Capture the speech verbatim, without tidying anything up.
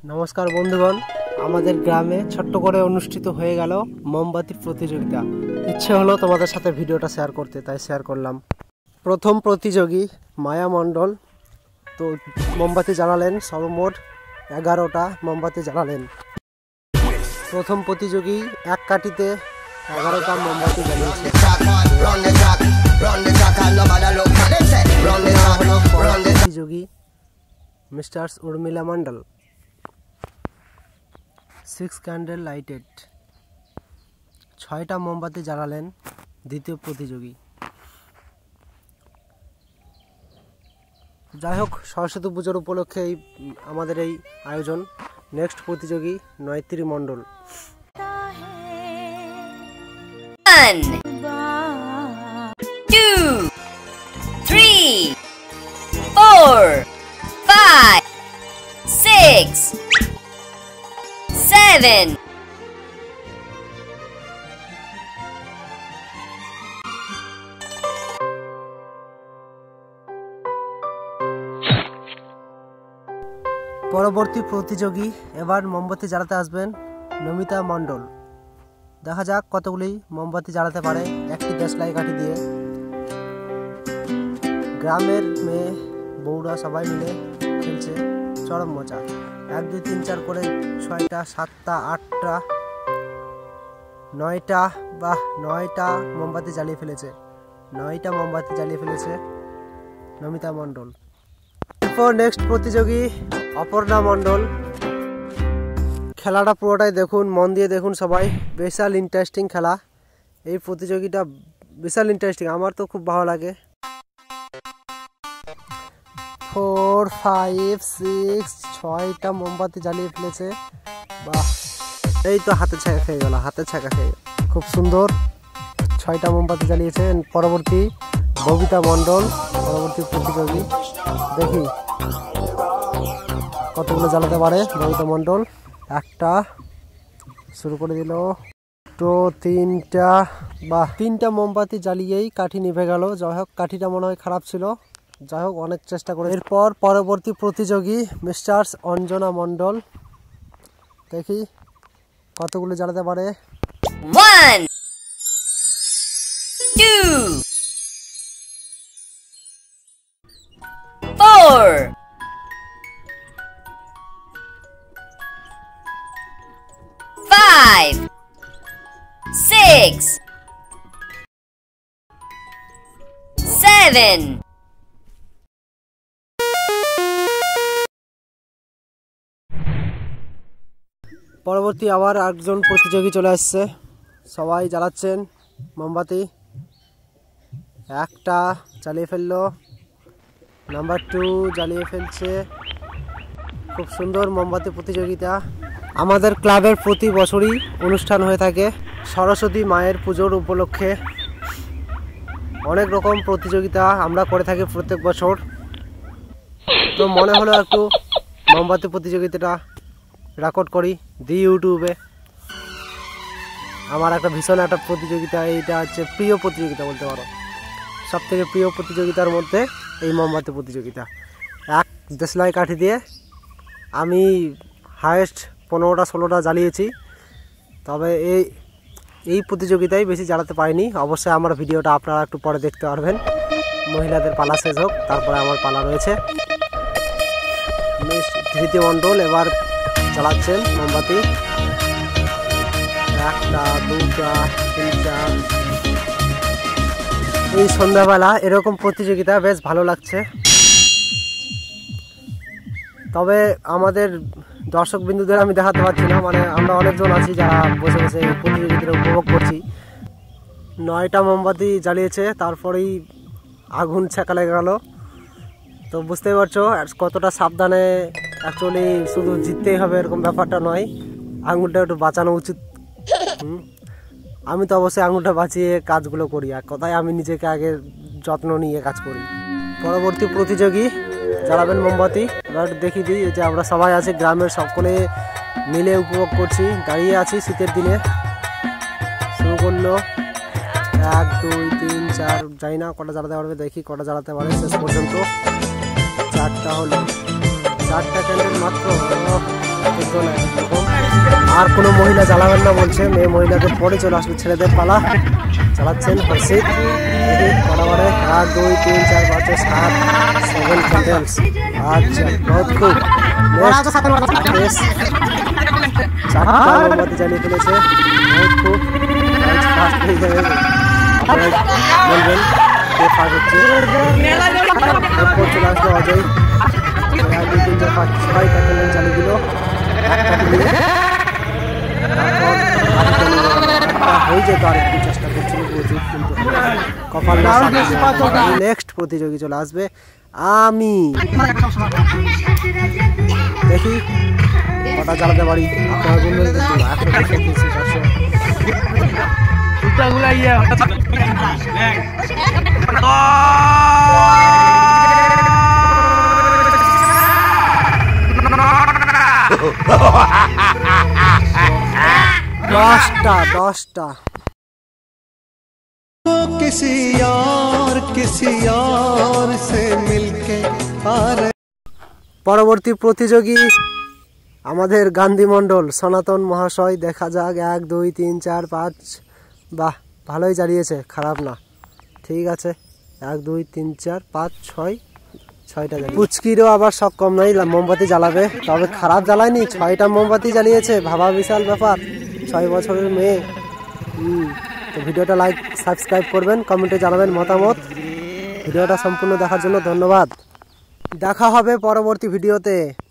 নমস্কার বন্ধুগণ, আমাদের গ্রামে ছোট্ট করে অনুষ্ঠিত হয়ে গেল মোমবাতি প্রতিযোগিতা। ইচ্ছে হলো তোমাদের সাথে ভিডিওটা শেয়ার করতে, তাই শেয়ার করলাম। প্রথম প্রতিযোগী মায়া মণ্ডল তো মোমবাতি জ্বালালেন, সর্বমোট এগারোটা মোমবাতি জ্বালালেন। প্রথম প্রতিযোগী এক কাঠিতে এগারোটা মোমবাতি জ্বালিয়েছে। প্রতিযোগী mister Urmila Mandal, six candle lighted, ছয়টা মোমবাতি জ্বালালেন দ্বিতীয় প্রতিযোগী। যাই হোক, সরস্বতী পুজোর উপলক্ষে এই আমাদের এই আয়োজন। নেক্সট প্রতিযোগী নয়ত্রী মণ্ডল। One, two, three, four, five, six, seven. পরবর্তী প্রতিযোগী এবার মোমবাতি জ্বালাতে আসবেন নমিতা মণ্ডল। দেখা যাক কতগুলি মোমবাতি জ্বালাতে পারে একটি দেশলাই কাঠি দিয়ে। গ্রামের মেয়ে বউরা সবাই মিলে খেলছে, চরম মজা। এক দুই তিন চার করে ছয়টা, সাতটা, আটটা, নয়টা বা নয়টা মোমবাতি জ্বালিয়ে ফেলেছে। নয়টা মোমবাতি জ্বালিয়ে ফেলেছে নমিতা মণ্ডল। এরপর নেক্সট প্রতিযোগী অপর্ণা মণ্ডল। খেলাটা পুরোটাই দেখুন, মন দিয়ে দেখুন সবাই, বিশাল ইন্টারেস্টিং খেলা। এই প্রতিযোগিতা বিশাল ইন্টারেস্টিং, আমার তো খুব ভালো লাগে। ফোর ফাইভ সিক্স ছয়টা মোমবাতি জ্বালিয়ে ফেলেছে। বাহ, এই তো হাতে ছাকা খেয়ে গেল, হাতে ছাকা খেয়ে খুব সুন্দর ছয়টা মোমবাতি জ্বালিয়েছে। পরবর্তী ববিতা মণ্ডল, পরবর্তী প্রতিযোগী। দেখি কতগুলো জ্বালাতে পারে ববিতা মণ্ডল। একটা শুরু করে দিল, তো তিনটা বা তিনটা মোমবাতি জ্বালিয়েই কাঠি নিভে গেল। যাই হোক, কাঠিটা মনে হয় খারাপ ছিল, যাই হোক অনেক চেষ্টা করে। এরপর পরবর্তী প্রতিযোগী মিস্টার অঞ্জনা মণ্ডল। দেখি কতগুলো জ্বালাতে পারে। One, two, four, five, six, seven. পরবর্তী আবার একজন প্রতিযোগী চলে আসছে, সবাই জ্বালাচ্ছেন মোমবাতি। একটা জ্বালিয়ে ফেললো, নাম্বার টু জ্বালিয়ে ফেলছে। খুব সুন্দর মোমবাতি প্রতিযোগিতা। আমাদের ক্লাবের প্রতি বছরই অনুষ্ঠান হয়ে থাকে সরস্বতী মায়ের পুজোর উপলক্ষে। অনেক রকম প্রতিযোগিতা আমরা করে থাকি প্রত্যেক বছর। তো মনে হলো একটু মোমবাতি প্রতিযোগিতাটা রেকর্ড করি, দিই ইউটিউবে। আমার একটা ভীষণ একটা প্রতিযোগিতা, এইটা হচ্ছে প্রিয় প্রতিযোগিতা বলতে পারো। সব থেকে প্রিয় প্রতিযোগিতার মধ্যে এই মোমবাতি প্রতিযোগিতা। এক দেশলাই কাঠি দিয়ে আমি হায়েস্ট পনেরোটা ষোলোটা জ্বালিয়েছি। তবে এই এই প্রতিযোগিতায় বেশি জ্বালাতে পারিনি। অবশ্যই আমার ভিডিওটা আপনারা একটু পরে দেখতে পারবেন। মহিলাদের পালা শেষ হোক, তারপরে আমার পালা রয়েছে। ধৃতি মণ্ডল এবার চালাচ্ছেন মোমবাতি। একটা, দুটা, তিনটা। এই সন্ধ্যাবেলা এরকম প্রতিযোগিতা বেশ ভালো লাগছে। তবে আমাদের দর্শক বিন্দুদের আমি দেখাতে পারছি না, মানে আমরা অনেকজন আছি যারা বসে বসে প্রতিযোগিতাটা উপভোগ করছি। নয়টা মোমবাতি জ্বালিয়েছে, তারপরেই আগুন ছেঁকা লেগে গেল। তো বুঝতেই পারছো কতটা সাবধানে। অ্যাকচুয়ালি শুধু জিততেই হবে এরকম ব্যাপারটা নয়, আঙুলটা একটু বাঁচানো উচিত। আমি তো অবশ্যই আঙুলটা বাঁচিয়ে কাজগুলো করি, আর কথায় আমি নিজেকে আগে যত্ন নিয়ে কাজ করি। পরবর্তী প্রতিযোগী জ্বালাবেন মোমবাতি। এবার দেখিয়ে দিই যে আমরা সবাই আছি, গ্রামের সকলে মিলে উপভোগ করছি, দাঁড়িয়ে আছি শীতের দিনে। শুরু করলো, এক দুই তিন চার, যাই না কটা জ্বালাতে পারবে, দেখি কটা জ্বালাতে পারে শেষ পর্যন্ত। চারটা হলো, চারটা ক্যান্ডেল মাত্র। পাঁচজন একরকম। আর কোনো মহিলা জ্বালাবেন না বলছে, মেয়ে মহিলাদের পরে চলে আসবে, ছেলেদের পালা। চালাচ্ছেন হর্ষিত বরাবরে এক দুই তিন চার পাঁচ সাত সেভেন ক্যান্ডেলস। আচ্ছা বহুত খুব চারটা মোমবাতি জ্বালিয়ে ফেলেছে, বহুত খুব ফার্স্ট হয়ে যাবে। বলবেন কে ফার্স্ট হচ্ছে। এরপর চলে আসবে অজয়, এক দুই তিন চার পাঁচ ছয়টা ক্যান্ডেল জ্বালিয়ে দিল, একটা দিয়ে হয়ে যেত। আর একটু চেষ্টা করছিল প্রচুর, কিন্তু কপাল। নেক্সট প্রতিযোগী চলে আসবে আমি। দেখি কটা জ্বালাতে পারি। আপনারা বলবেন একশো দুশো তিনশো চারশো। দশটা দশটা किसी और किसी और से मिलके আর পরবর্তী প্রতিযোগী আমাদের গান্ধী মণ্ডল সনাতন মহাশয়। দেখা যাক এক দুই তিন চার পাঁচ। বাহ, ভালোই জ্বালিয়েছে, খারাপ না। ঠিক আছে, এক দুই তিন চার পাঁচ ছয়, ছয়টা জ্বালিয়ে। পুচকিরও আবার সব কম নয়, মোমবাতি জ্বালাবে, তবে খারাপ জ্বালায়নি, ছয়টা মোমবাতি জ্বালিয়েছে। ভাবা বিশাল ব্যাপার, ছয় বছরের মেয়ে। হুম তো ভিডিওটা লাইক সাবস্ক্রাইব করবেন, কমেন্টে জানাবেন মতামত। ভিডিওটা সম্পূর্ণ দেখার জন্য ধন্যবাদ। দেখা হবে পরবর্তী ভিডিওতে।